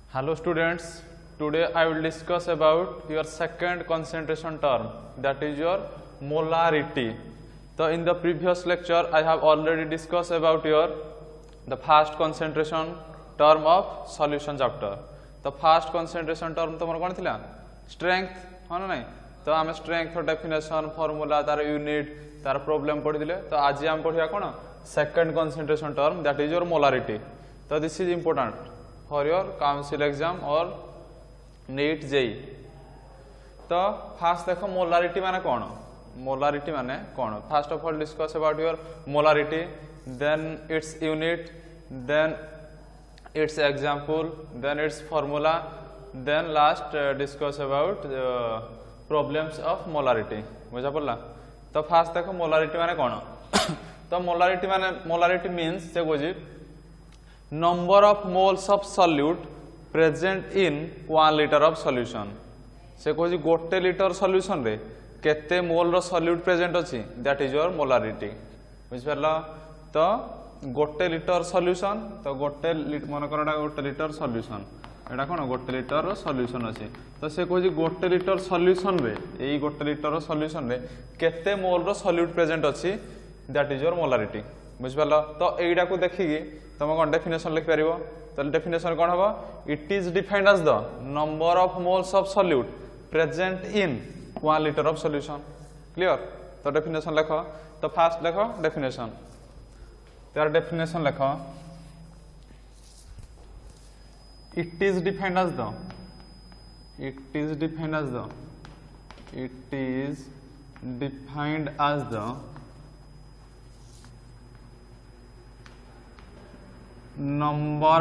Hello students, today I will discuss about your second concentration term, that is your molarity. So in the previous lecture I have already discussed about the first concentration term of solution chapter. The first concentration term तमर कौन थिला? Strength, हाँ ना नहीं? तो आम strength definition formula तार unit तार problem पढ़ी दिले. तो आज हम पढ़िया कौन? Second concentration term, that is your molarity. So this is important for your council exam or NEET JEE. तो first देखो molarity माने कौन? Molarity माने कौन? First of all discuss about your molarity, then its unit, then its example, then its formula, then last discuss about problems of molarity. बुझा पड़ला? तो first देखो molarity माने कौन? तो molarity means से कोजी number of moles of solute present in 1 liter of solution. से कोजी गोटे लीटर solution रे केते मोल रो solute present अछि, that is your molarity. बुझ परला? तो गोटे लीटर solution, तो गोटे मन करडा गोटे लीटर solution. एटा कोन गोटे लीटर रो solution अछि. तो से कोजी गोटे लीटर solution रे एई गोटे लीटर रो solution रे केते मोल रो solute present अछि, that is your molarity. बुझ परला? तो एइडा को देखिगी तुम कौन डेफिनेशन लिख पारिबो. तो डेफिनेशन कौन हबो? It is defined as the number of moles of solute present in 1 liter of solution. Clear? तो डेफिनेशन लिखो. तो फर्स्ट लिखो डेफिनेशन. त्यार डेफिनेशन लिखो. It is defined as the number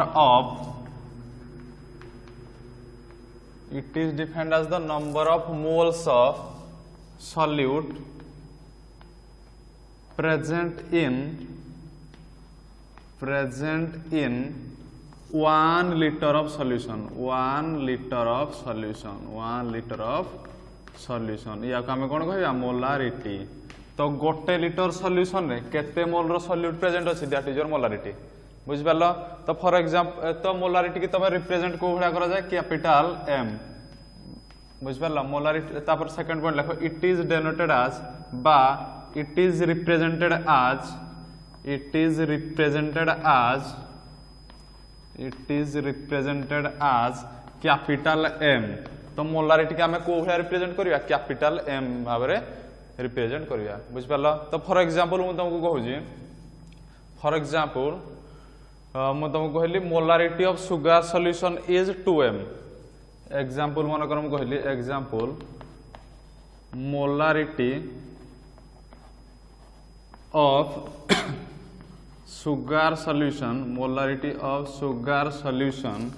of moles of solute present in 1 liter of solution. 1 liter of solution. या को हमें कौन कहबा? मोलारिटी. तो गोटे लीटर सॉल्यूशन रे केते मोल रो सॉल्यूट प्रेजेंट अछि, दैट इज योर मोलारिटी. बुझ पालो? तो फॉर एग्जांपल तो मोलारिटी की तमे रिप्रेजेंट को भड़ा करा जाय कैपिटल M. बुझ पालो? मोलारिटी तापर सेकंड पॉइंट लिखो. इट इज डिनोटेड एज बा it is represented as capital M. तो मोलारिटी के हमें को भड़ा रिप्रेजेंट करिया? कैपिटल M भाबरे रिप्रेजेंट करिया. बुझ पालो? तो फॉर एग्जांपल मु तुमको कहूजी, फॉर एग्जांपल मु तुमको कहली molarity of sugar solution is 2m. Example मन कर मु कहली example molarity of sugar solution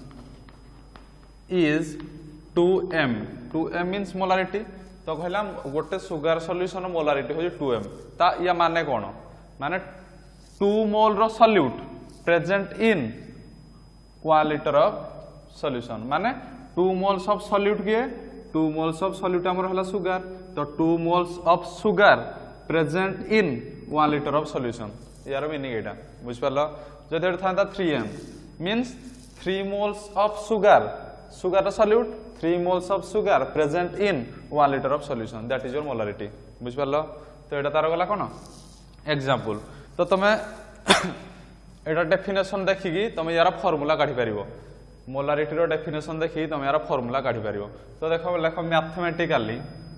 is 2m. 2m means molarity. तो कहला गोटे सुगर सॉल्यूशन मोलारिटी हो 2m. ता या माने कोन? माने 2 मोल रो solute present in 1 liter of solution. माने 2 moles of solute किए? 2 moles of solute हमर हला सुगर. तो 2 moles of sugar present in 1 liter of solution. यार मीनिंग एटा. बुझ परला? जदि एटा थांता 3m means 3 moles of sugar solute 3 moles of sugar present in 1 liter of solution, that is your molarity. बुझ परला? तो एटा तार गला कोन? एग्जांपल. तो तमे एटा डेफिनेशन देखिकी तुम यार फॉर्मूला काढी परिबो. मोलारिटी रो डेफिनेशन देखि तुम यार फॉर्मूला काढी परिबो. तो देखो लेखो मैथमेटिकली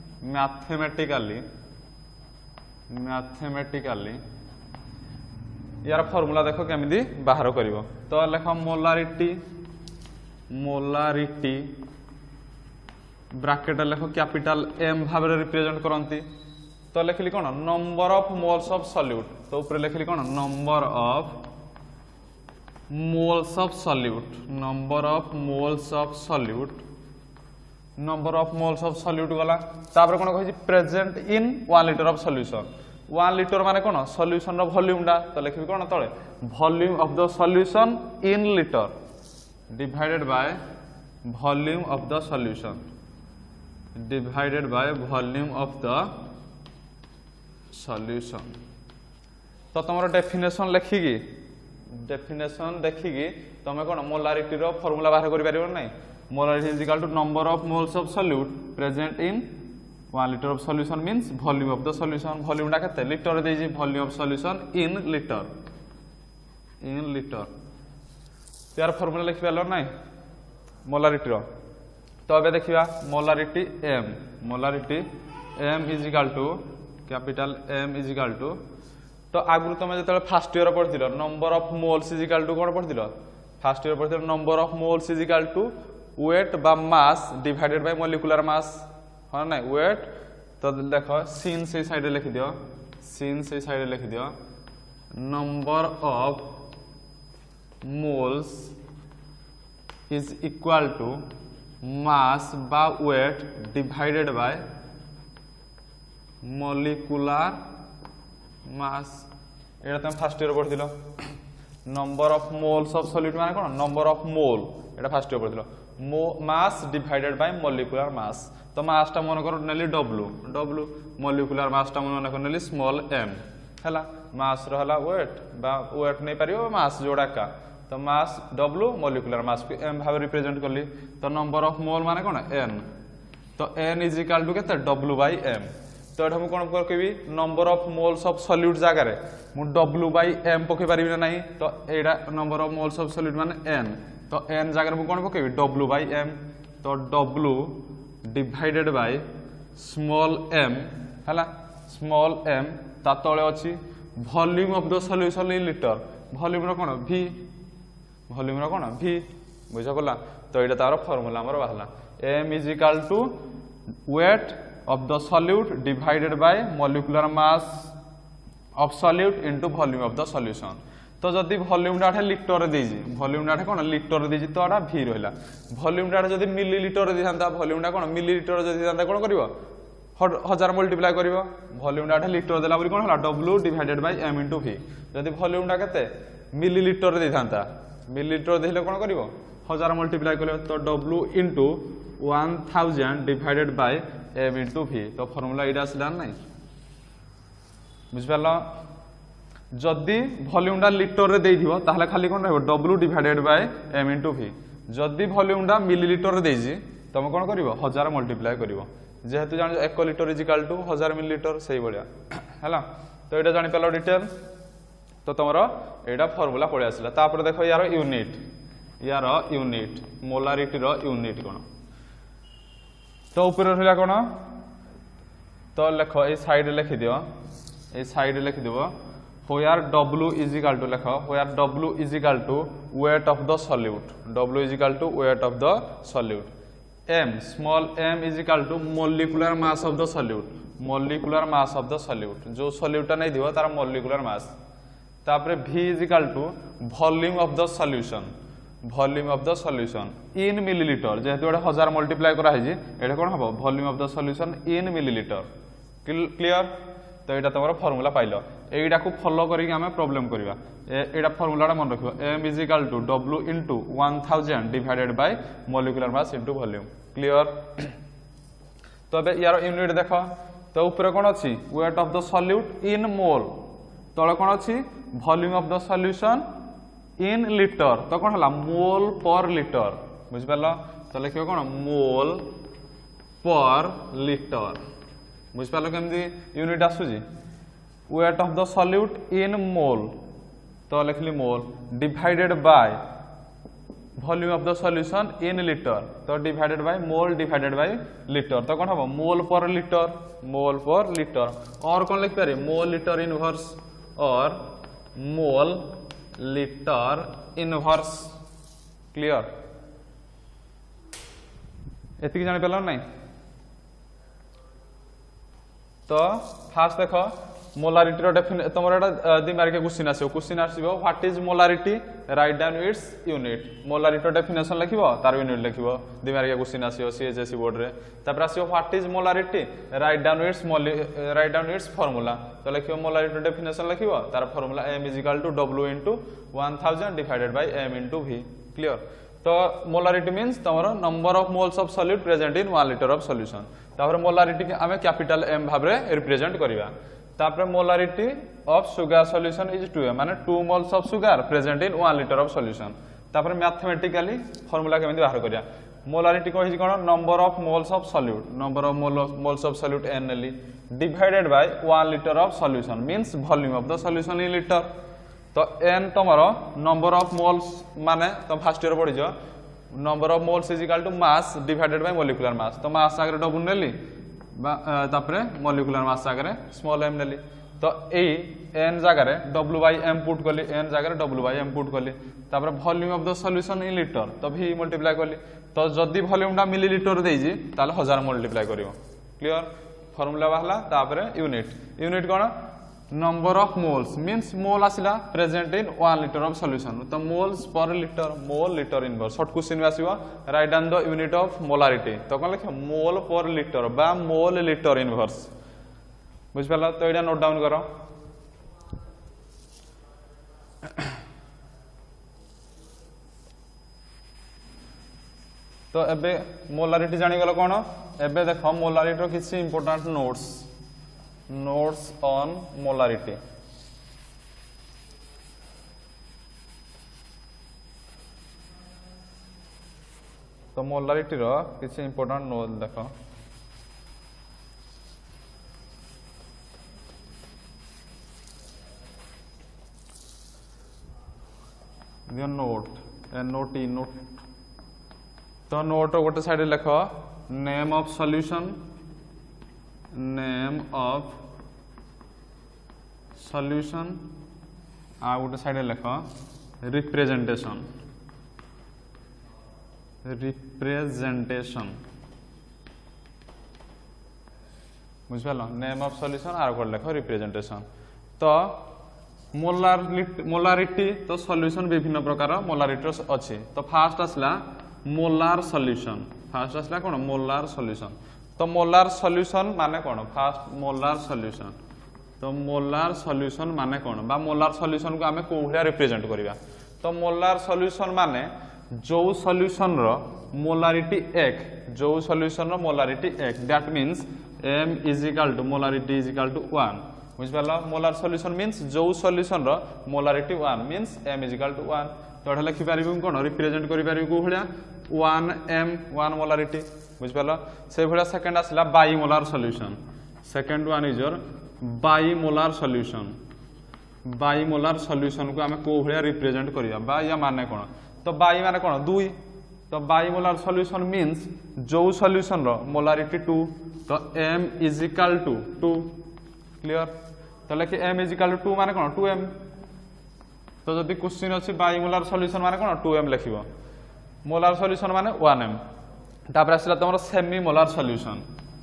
यार फॉर्मूला देखो केमिदी बाहर करिवो. तो लेखो मोलारिटी ब्रैकेट लेखो कैपिटल M भाबरे रिप्रेजेंट करंती. तो लिखली कोन? Number of moles of solute. तो ऊपर लिखली कोन? Number of moles of solute गला. तापर कोन कहै छी present in 1 liter of solution. 1 liter माने कोन? सॉल्यूशन रो वॉल्यूम डा. तो लिखबी कोन तळे? Volume of the solution in litre divided by volume of the solution तो तुम डेफिनेशन लिखिकी डेफिनेशन देखिकी तुम कौन मोलारिटी रो फॉर्मूला बाहर करि परिबो नै molarity is equal to number of moles of solute present in 1 liter of solution means volume of the solution volume टा केते लीटर दे जी volume of solution in liter यार फॉर्मूला लिख पालो नै मोलारिटी रो तो अबे देखिबा molarity m is equal to capital M is equal to तो आगु तुम जो फर्स्ट ईयर पढ़िल number of moles is equal to कौन पढ़िल फर्स्ट ईयर पढ़िल number of moles is equal to weight बा mass divided by molecular mass हाँ ना वेट तो देख सीन से साइड लिख दियो number of moles is equal to mass बा weight divided by molecular mass एटा तुम फर्स्ट ईयर पढ़िल number of moles of solute माने कोन नंबर ऑफ मोल एटा फर्स्ट ईयर पढ़िल mass divided by molecular mass तो मास टा मन कर नेली w मॉलिक्यूलर मास टा मन कर नेली स्मॉल m हला मास रो हला वेट बा वेट नै परियो मास जोड़ा का तो मास w मॉलिक्यूलर मास को m भाव रिप्रेजेंट करली तो नंबर ऑफ मोल माने कोन n तो n इज इक्वल टू केते w बाय m तो एटा मु कोन करकेबी number of moles of solute जागा रे मु w बाय m पके परिबी नाही तो एडा number of moles of solute माने n तो n जागा रे मु कोन पकेबी w बाय m तो w divided by small m हला स्मॉल m ता तळे अछि volume of the solution in litre volume रो कोन v वॉल्यूम रो कोन v बुझा पला तो एटा तार फार्मूला हमर बाहला m is equal to weight of the solute divided by molecular mass of solute into volume of the solution तो जदि वॉल्यूम डाटा लीटर देजी वॉल्यूम डाटा कोन लीटर देजी तो आडा v रहला वॉल्यूम डाटा जदि मिलीलीटर दे थांता वॉल्यूम डा कोन मिलीलीटर जदि थांता कोन करिवो 1000 मल्टीप्लाई करिवो वॉल्यूम डाटा लीटर देला बरी कोन होला w divided by m into v जदि वॉल्यूम डा केते मिलीलीटर दे थांता मिलीलीटर देले कोन करिवो 1000 मल्टीप्लाई करिवो तो w into 1000 divided by m into v तो फार्मूला इडा आसला नै बुझ पालो जदि वॉल्यूम डा लीटर रे देई दिबो ताहले खाली कोन रहबो w divided by m into v जदि वॉल्यूम डा मिलीलीटर रे देजी तमे कोन करिवो 1000 मल्टीप्लाई करिवो जेहेतु जान 1 litre is equal to 1000 millilitre सही बढिया हैला तो एटा जानि पालो डिटेल तो तमरो एटा फार्मूला पळे आसला तापर देखो यार यूनिट मोलारिटी रो यूनिट कोन तो ऊपर रहला कोन तो लेखो ए साइड लिखि दियो where w is equal to लेखो where w is equal to weight of the solute w is equal to weight of the solute m small m is equal to molecular mass of the solute जो solute टा नै दियो तार molecular mass तापरे v is equal to volume of the solution in milliliter जेहेतु एटा 1000 multiply करा है जी एटा कोन हबो volume of the solution in milliliter clear तो एटा तमरो फार्मूला पाइलो एइडा को फॉलो करी हमें प्रॉब्लम करबा एइडा फार्मूलाटा मन रखिबो m is equal to w into 1000 divided by molecular mass into volume clear तो बे यार यूनिट देखो तो ऊपर कोन अछि weight of the solute in mole तळे कोन अछि volume of the solution in liter तो कोन हला मोल पर लीटर बुझ पालो तो लिखिबो कोन मोल पर लीटर बुझ पालो केमदी यूनिट आसु जी weight of the solute in mole तो लिखली mole divided by volume of the solution in litre तो divided by mole divided by litre तो कोन हबो मोल पर लीटर और कोन लिख पारे मोल लीटर इनवर्स और मोल लीटर इनवर्स क्लियर एतिक जानि पेलो नै तो फास्ट देखो मोलारिटी रो डेफिनेशन तमरा एटा दिमाग के क्वेश्चन आसीबो what is molarity write down its unit molarity रो डेफिनेशन लिखिबो तार यूनिट लिखिबो दिमाग के क्वेश्चन आसीबो सीएचएससी बोर्ड रे तापर आसीबो what is molarity write down its formula तो लिखिबो मोलारिटी रो डेफिनेशन लिखिबो तार formula m = w * 1000 divided by m * v clear तो मोलारिटी मीन्स तमरो number of moles of solute present in 1 litre of solution तापर मोलारिटी के हमें कैपिटल m भाबरे रिप्रेजेंट करबा तापर molarity of sugar solution is 2m माने 2 moles of sugar present in 1 litre of solution. तापर मैथमेटिकली फार्मूला केमिति बाहर करिया मोलारिटी कहि कोन number of moles of solute number of moles of solute n ली divided by 1 litre of solution means volume of the solution in litre. तो n तमरो number of moles माने तो फर्स्ट ईयर पढि जो number of moles is equal to mass divided by molecular mass. तो mass आगे double नेली तापरे molecular mass आगे स्मॉल m नेली। तो ए n जगह w बाय m पुट कली n जगह w बाय m पुट कली तापर volume of the solution in litre तो v मल्टीप्लाई कली। तो जदि वॉल्यूम टा मिलीलीटर देजी ताले 1000 मल्टीप्लाई करियो। क्लियर फार्मूला बाहला तापर यूनिट कोन number of moles means mole आसिला present in 1 litre of solution. तो moles per litre mole litre inverse short question में आसीबो write down the unit of molarity. तो कोन लिखो मोल पर लीटर बा मोल लीटर इनवर्स बुझ पाला। तो एडा नोट डाउन करो। तो एबे मोलारिटी जानि गलो कोन एबे देखो मोलारिटी रो किछि इंपोर्टेंट नोट्स ऑन मोलारिटी। तो मोलारिटी रो किछि इंपोर्टेंट नोट देखो दियो नोट तो नोट गोटे साइड लिख नेम ऑफ सॉल्यूशन आ गोटे साइड लिख रिप्रेजेंटेशन बुझल नेम ऑफ सॉल्यूशन आर गोटे लिख रिप्रेजेंटेशन। तो मोलारिटी तो सॉल्यूशन विभिन्न प्रकार मोलारिटी अच्छी। तो फास्ट आसला मोलार सॉल्यूशन कौन मोलार सॉल्यूशन। तो मोलार सॉल्यूशन माने कौन फास्ट मोलार सॉल्यूशन। तो मोलार सॉल्यूशन माने कौन बा मोलार सॉल्यूशन को आमे को भलिया रिप्रेजेंट करिया। तो मोलार सॉल्यूशन माने जो सॉल्यूशन रो मोलारिटी 1 जो सॉल्यूशन रो molarity 1 that means m is equal to molarity is equal to 1 बुझ पाला। मोलार सॉल्यूशन मींस जो सॉल्यूशन रो molarity 1 means m is equal to 1। तो एटा लिखि पारिबु कोन रिप्रेजेंट करि पारिबु को भलिया 1m 1 मोलारिटी बुझ पाला। से भलिया सेकंड आसला bimolar solution. Second one is your bimolar solution. Bimolar solution को आमे को भलिया रिप्रेजेंट करिया बा या माने कोन। तो बाइ माने कोन 2। तो बाइमोलार सॉल्यूशन मींस जो सॉल्यूशन रो मोलारिटी 2 तो m is equal to 2। Clear. तो लेके m इज इक्वल टू 2 माने कोन 2m। तो जदि क्वेश्चन अछि बाइमोलार सॉल्यूशन माने कोन 2m लिखिबो मोलार सॉल्यूशन माने 1m। तापर आसला तमरो सेमी मोलार सॉल्यूशन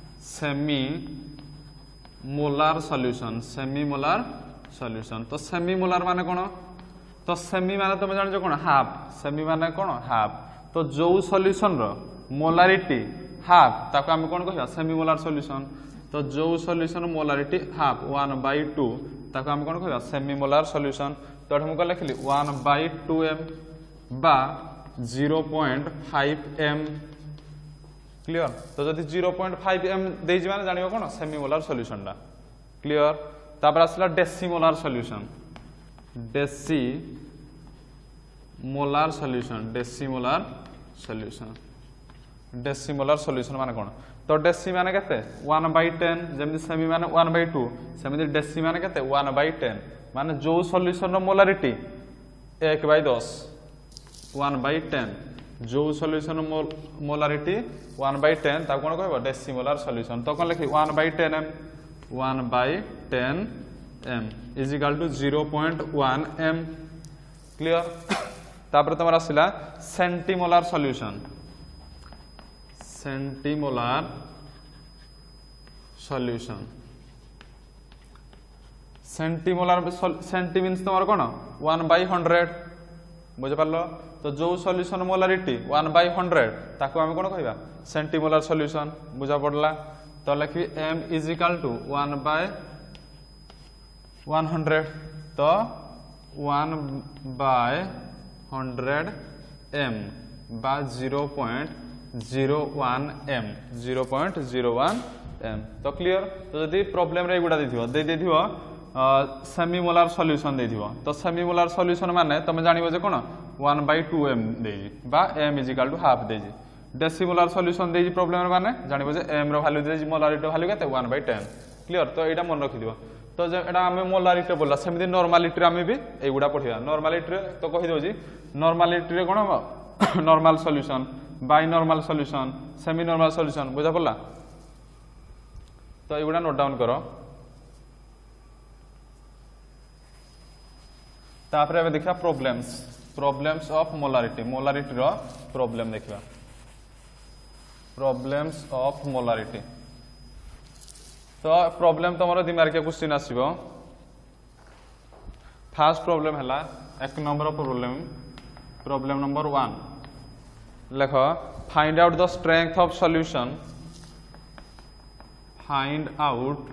तो सेमी मोलार माने कोन। तो सेमी माने तुम जान जो कोन हाफ। सेमी माने कोन हाफ। तो जो सॉल्यूशन रो मोलारिटी हाफ ताको हम कोन कहया सेमी मोलार सॉल्यूशन। तो जो सॉल्यूशन मोलारिटी हाफ 1/2 ताको हम कोन कहया सेमी मोलार सॉल्यूशन। तो हम को लिखली 1/2m बा 0.5m। क्लियर। तो जदि 0.5m दे जी माने जानिबो कोन सेमी मोलार सॉल्यूशन दा। क्लियर। तापर आसला डेसिमोलार सॉल्यूशन डेसिमोलार सॉल्यूशन माने कोन। तो डेसी माने केते 1/10 जेमि सेमी माने 1/2 सेमि डेसी माने केते 1/10 माने जो सॉल्यूशन रो मोलारिटी 1/10 1/10 जो सॉल्यूशन मोलारिटी 1/10 ता कोन कहबो डेसिमोलार सॉल्यूशन। तो कोन लिखि 1/10m is equal to 0.1m। Clear. तापर तमरा आसिला सेंटीमोलार सॉल्यूशन सेंटी मींस तमरा कोन 1/100 बुझ पालो। तो जो सॉल्यूशन मोलारिटी 1/100 ताको हम कोन कहबा सेंटीमोलार सॉल्यूशन बुझा पड़ला। तो लिखि m इज इक्वल टू 1/100 तो 1/100m बा 0.01m m तो क्लियर तो जदि प्रॉब्लम रे गुडा देथिबो सेमी मोलार सॉल्यूशन देथिबो तो सेमी मोलार सॉल्यूशन माने तमे जानिबो जे कोन 1/2m देजी बा m = हाफ देजी डेसिमोलार सॉल्यूशन देजी प्रॉब्लम रे माने जानिबो जे m रो वैल्यू देजी मोलारिटी वैल्यू केते 1/10 क्लियर तो एटा मन रखि दिबो तो एटा हमें मोलारिटी बोला सेमिति नॉर्मलिटी रे हमें भी एगुडा पढिया नॉर्मलिटी रे तो कहि दोजी नॉर्मलिटी रे कोन normal solution binormal solution semi normal solution बुझा पड़ला तो एगुडा नोट डाउन करो तापर एबे देखिया प्रॉब्लम्स ऑफ मोलारिटी रो प्रॉब्लम देखिया प्रॉब्लम्स ऑफ मोलारिटी तो प्रॉब्लम तमरो दिमाग के क्वेश्चन आसीबो फर्स्ट प्रॉब्लम हला एक नंबर प्रॉब्लम नंबर 1 लिखो find out the strength of solution find out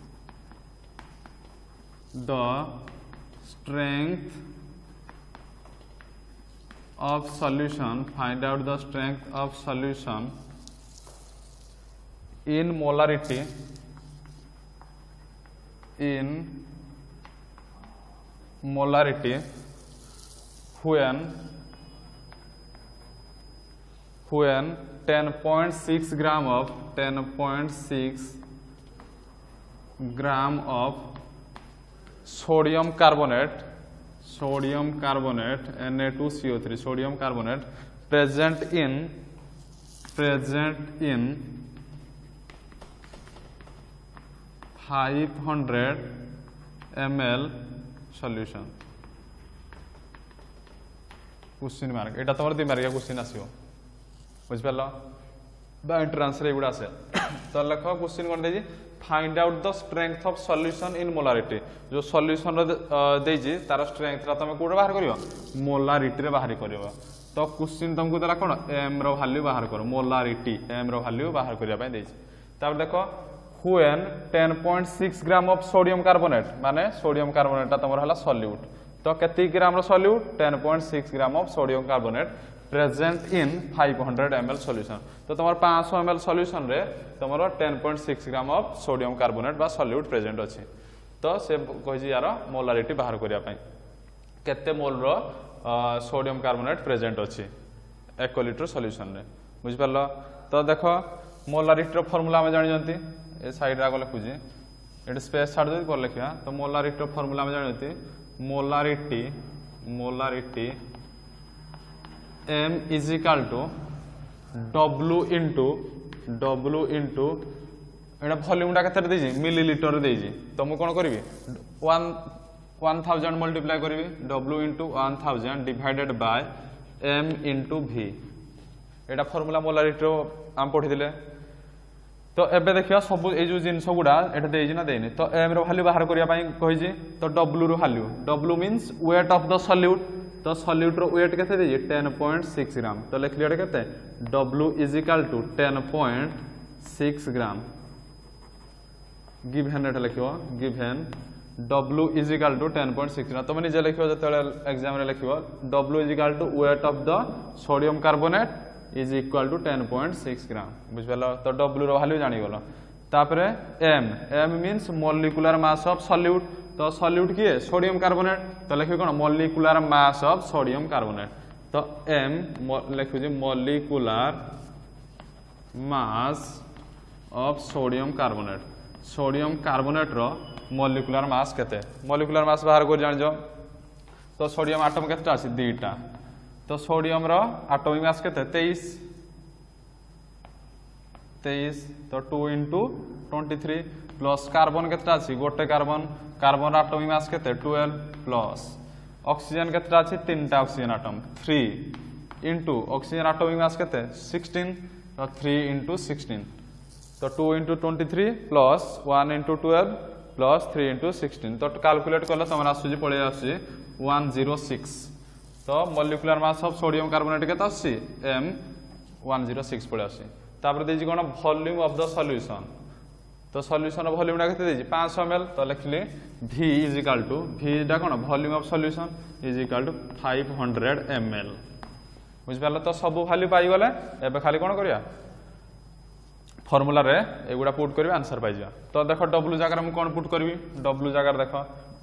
the strength of solution in molarity when 10.6 gram of sodium carbonate Na2CO3 sodium carbonate present in 500 ml solution question mark एटा तमर दिमाग के question आसीबो बुझ पालो बा entrance रे गुडा से तो लिखो क्वेश्चन कोन देजी find out the strength of solution in molarity जो सॉल्यूशन देजी तार स्ट्रेंथ रा तमे कोड बाहर करियो मोलारिटी रे बाहर करियो तो क्वेश्चन तुमको देला कोन m रो वैल्यू बाहर करो मोलारिटी m रो वैल्यू बाहर करिया पय देजी तब देखो when 10.6 gram of sodium carbonate माने सोडियम कार्बोनेट ता तमर हला सॉल्यूट तो केति ग्राम रो solute 10.6 gram of sodium carbonate present in 500 ml solution तो तमर 500 ml सॉल्यूशन रे तमर 10.6 ग्राम ऑफ सोडियम कार्बोनेट बा सॉल्यूट प्रेजेंट अछि तो से कहि यार मोलारिटी बाहर करिया पय केते मोल रो सोडियम कार्बोनेट प्रेजेंट अछि 1 लीटर सॉल्यूशन रे बुझ परलो तो देखो मोलारिटी रो फार्मूला हम जानि जंती ए साइड रा गले खुजी एट स्पेस छाड़ दे कर लिखिया तो मोलारिटी रो फार्मूला हम जानि जंती molarity m is equal to w into एटा वॉल्यूम टा केते देजी मिलीलीटर देजी तो मु कोन करबी 1000 मल्टीप्लाई करबी w into 1000 divided by m into v एटा फार्मूला मोलारिटी रो हम पढी दिले तो एबे देखिया सब ए जो जिंस गुडा एटा देजी ना देनी तो m रो वैल्यू बाहर करिया पई कहि जी तो w रो value w means weight of the solute तो सॉल्यूट रो वेट केते देजी 10.6 ग्राम तो लिख लिया केते w is equal to 10.6 gram given एटा लिखियो given w is equal to 10.6 gram तो निजे लिखियो जते एग्जाम रे लिखियो w is equal to weight of the sodium carbonate is equal to 10.6 ग्राम बुझ पेलो तो w रो वैल्यू जानि गेलो तापरे m means molecular mass of solute तो सॉल्यूट की है सोडियम कार्बोनेट तो लिखियो कोन molecular mass of sodium carbonate तो m लिखियो जे molecular mass of sodium carbonate रो मोलिकुलर मास केते मोलिकुलर मास बाहर कर जान जो तो सोडियम एटम केते अछि दुईटा तो सोडियम रो एटॉमिक मास केते 23 तो 2 into 23 प्लस कार्बन केते अछि गोटे कार्बन एटॉमिक मास केते 12 प्लस ऑक्सीजन केते अछि तीनटा oxygen atom 3 into oxygen atomic mass केते 16 तो 3 into 16 तो 2 into 23 plus 1 into 12 plus 3 into 16 तो कैलकुलेट करले तमरा आसुजी पळे आसी 106 तो molecular mass of sodium carbonate केते आसी m 106 पळे आसी तापर देजी कोन वॉल्यूम ऑफ द सॉल्यूशन तो सॉल्यूशन वॉल्यूम टा केते देजी 500 ml तो लिखली v is equal to v टा कोन volume of solution is equal to 500 ml बुझ पालो तो सब वैल्यू पाई गले एबे खाली कोन करिया फॉर्मूला रे एगुड़ा पुट करी आंसर पाई जा। तो देख डब्ल्यू जगह मुझे कौन पुट करी डब्ल्यू जगह देख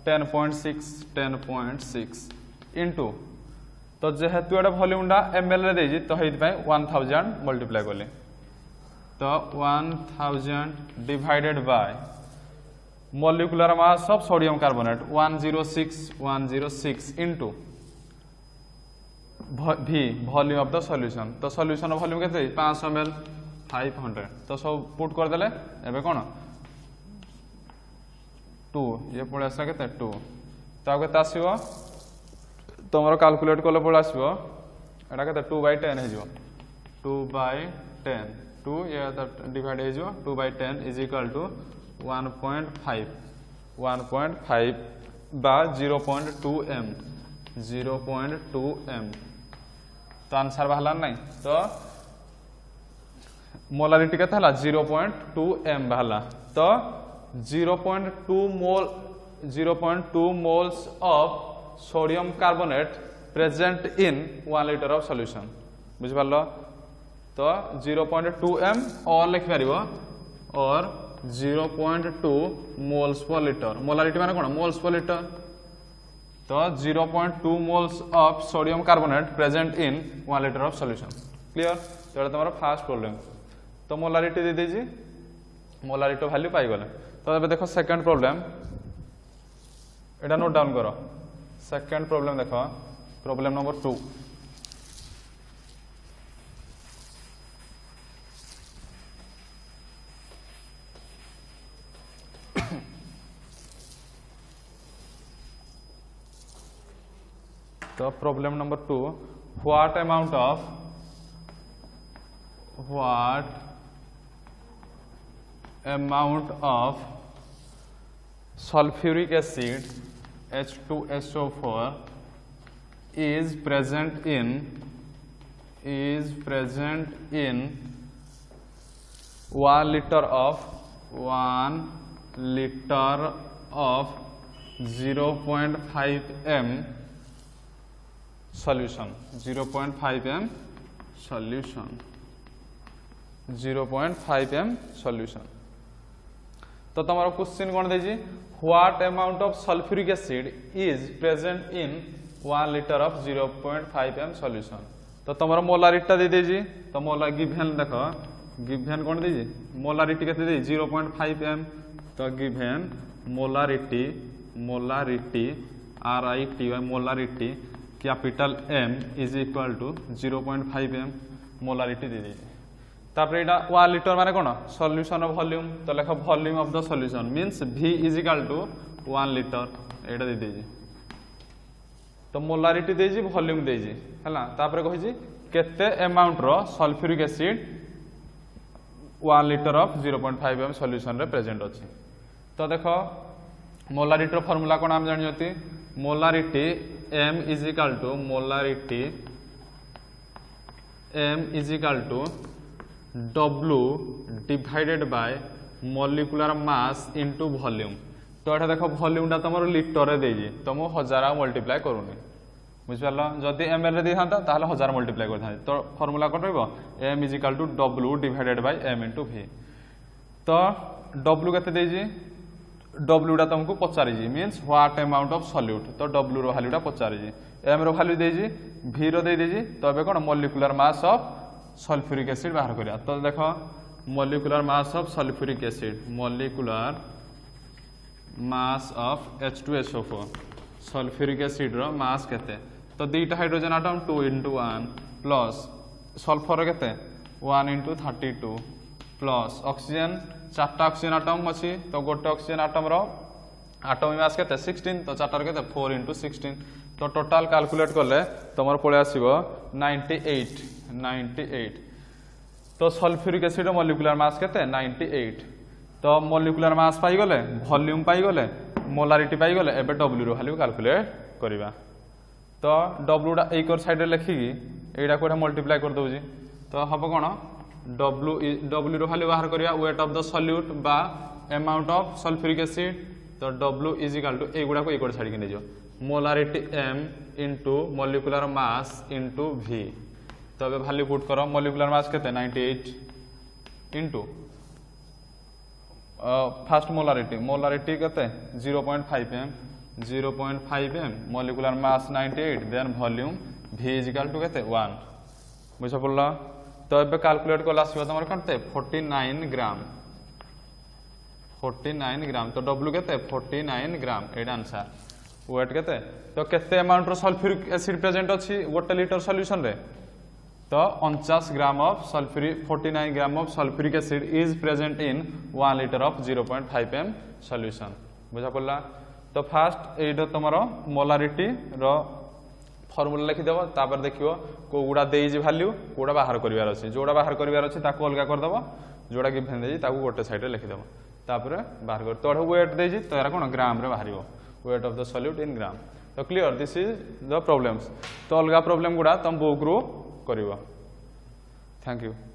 10.6 इंटू तो जेहेतु एटा वॉल्यूमटा ml रे देजी तो हेइत पय 1000 मल्टीप्लाई करले तो 1000 divided by molecular mass of sodium carbonate 106 into V volume of the solution. तो सॉल्यूशन वॉल्यूम केते 500 ml 500 तो सब पुट कर देले एबे कोन 2 ये पळे आसा केते 2 ता केते आसीबो तुमरो कैलकुलेट करले पळे आसीबो एटा केते 2/10 हे जो 2/10 2 ये डिवाइड हे जो 2/10 इज इक्वल टू 1.5 बा 0.2 m 0.2 m तो आंसर बाहला नहीं तो मोलारिटी केते हला 0.2 m बाहला तो 0.2 moles of sodium carbonate present in 1 litre of solution बुझ पारलो तो 0.2 m और लिख पारिबो और 0.2 मोल्स पर लीटर मोलारिटी माने कोन मोल्स पर लीटर तो 0.2 moles of sodium carbonate present in 1 litre of solution clear. तो एटा तुम्हारा फर्स्ट प्रॉब्लम तो मोलारिटी दे दीजिए मोलारिटी वैल्यू पाई गले। तो अब देखो सेकंड प्रॉब्लम एटा नोट डाउन करो सेकंड प्रॉब्लम देखो प्रॉब्लम नंबर 2 तो problem number 2 what amount of sulfuric acid H2SO4 is present in 1 liter of 0.5 m solution 0.5 m solution 0.5 m solution। तो तुम्हारा क्वेश्चन कौन देजी what amount of sulphuric acid is present in 1 litre of 0.5 m solution. तो तुम्हारा molarity दे देजी तो मोला given देखो given कौन देजी मोलारिटी केते दे 0.5 m तो given molarity RITY molarity capital M is equal to 0.5 m molarity दे दीजिए। तापर एटा 1 लीटर माने कोन सॉल्यूशन ऑफ वॉल्यूम तो लेखा volume of the solution means V is equal to 1 litre एटा दे दीजिए। तो मोलारिटी देजी वॉल्यूम देजी हला तापर कहि जी केते अमाउंट रो sulphuric acid 1 litre of 0.5 m solution रे प्रेजेंट अछि। तो देखो मोलारिटी रो फार्मूला कोन हम जानि जति molarity M is equal to W divided by molecular mass into volume। तो एटा देखो वॉल्यूमटा तुमर लीटर रे देजी तो मु 1000 मल्टीप्लाई करूनी बुझ पारलो जदी ml रे देहांता ताले 1000 मल्टीप्लाई करथा तो फार्मूला कोन रहबो M is equal to W divided by M into V। तो W केते देजी W टा तुमको पचारि जी means what amount of solute तो W रो वैल्यूटा पचारि जी M रो वैल्यू दे जी V रो दे जी तो एबे कोन molecular mass of sulphuric acid बाहर करिया। तो देखो molecular mass of sulphuric acid molecular mass of H2SO4 sulphuric acid रो मास केते तो दुईटा hydrogen atom 2 into 1 plus sulphur केते 1 into 32 प्लस ऑक्सीजन 4टा ऑक्सीजन एटम अछि तो गोटे ऑक्सीजन एटम रो एटॉमिक मास केते 16 तो 4टा केते 4 into 16 तो टोटल कैलकुलेट करले तमर पळे आसीबो 98 तो सल्फ्यूरिक एसिड मॉलिक्यूलर मास केते 98 तो मॉलिक्यूलर मास पाई गले वॉल्यूम पाई गले मोलारिटी पाई गले एबे W रो वैल्यू कैलकुलेट करबा। तो W टा एकर साइड रे लिखि एडा कोठा मल्टीप्लाई कर दउजी तो हबो कोन W रो वैल्यू बाहर करिया वेट ऑफ द सॉल्यूट बा अमाउंट ऑफ सल्फ्यूरिक एसिड तो W इज इक्वल टू एगुडा को एकोड साइड के ने जो molarity M into molecular mass into V। तो अब वैल्यू पुट करो मॉलिक्यूलर मास केते 98 इंटू फास्ट मोलारिटी केते 0.5 m 0.5 m molecular mass 98 then volume V equal to केते 1 बुझ पड़ला तो एबे कैलकुलेट कला आसीबो तमर कते 49 ग्राम तो W केते 49 ग्राम एटा आंसर वेट केते तो केते अमाउंट रो सल्फ्यूरिक एसिड प्रेजेंट अछि गोटे लीटर सॉल्यूशन रे तो 49 gram of sulphuric 49 gram of sulphuric acid is present in 1 litre of 0.5 m solution बुझा पड़ला तो फास्ट एटा तमरो मोलारिटी रो फॉर्मूला लिखि देबो तापर देखियो कोगुडा देई जे वैल्यू कोडा बाहर करिवार अछि जोडा बाहर करिवार अछि ताको अलगा कर देबो जोडा गिवन देई ताको गोटे साइड रे लिखि देबो तापर बाहर कर तोड़ वेट देई जे तो एरा कोन ग्राम रे बाहरिबो weight of the solute in gram तो clear this is the problems तो अलगा प्रॉब्लम गुडा तुम बुक रो करिवो थैंक यू।